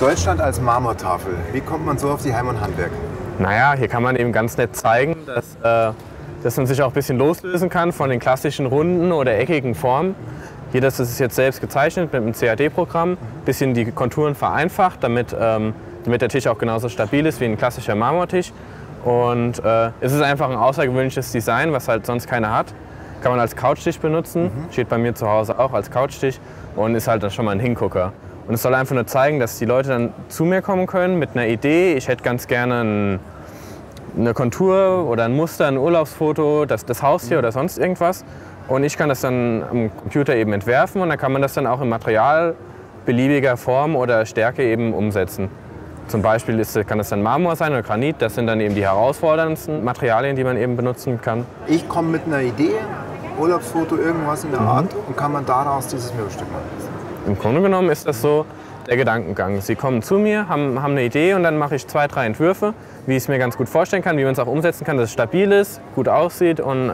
Deutschland als Marmortafel. Wie kommt man so auf die Heim- und Handwerk? Naja, hier kann man eben ganz nett zeigen, dass man sich auch ein bisschen loslösen kann von den klassischen runden oder eckigen Formen. Hier, das ist jetzt selbst gezeichnet mit einem CAD-Programm, ein bisschen die Konturen vereinfacht, damit der Tisch auch genauso stabil ist wie ein klassischer Marmortisch. Und es ist einfach ein außergewöhnliches Design, was halt sonst keiner hat. Kann man als Couchtisch benutzen, steht bei mir zu Hause auch als Couchtisch und ist halt dann schon mal ein Hingucker. Und es soll einfach nur zeigen, dass die Leute dann zu mir kommen können mit einer Idee. Ich hätte ganz gerne eine Kontur oder ein Muster, ein Urlaubsfoto, das Haustier oder sonst irgendwas. Und ich kann das dann am Computer eben entwerfen und dann kann man das dann auch im Material beliebiger Form oder Stärke eben umsetzen. Zum Beispiel kann das dann Marmor sein oder Granit. Das sind dann eben die herausforderndsten Materialien, die man eben benutzen kann. Ich komme mit einer Idee, Urlaubsfoto, irgendwas in der Art, und kann man daraus dieses Möbelstück machen. Im Grunde genommen ist das so der Gedankengang. Sie kommen zu mir, haben eine Idee und dann mache ich 2, 3 Entwürfe, wie ich es mir ganz gut vorstellen kann, wie man es auch umsetzen kann, dass es stabil ist, gut aussieht und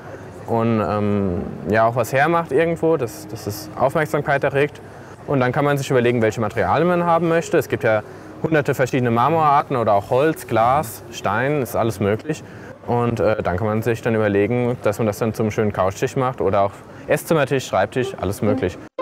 ja, auch was hermacht irgendwo, dass es Aufmerksamkeit erregt. Und dann kann man sich überlegen, welche Materialien man haben möchte. Es gibt ja hunderte verschiedene Marmorarten oder auch Holz, Glas, Stein, ist alles möglich. Und dann kann man sich dann überlegen, dass man das dann zum schönen Couchtisch macht oder auch Esszimmertisch, Schreibtisch, alles möglich.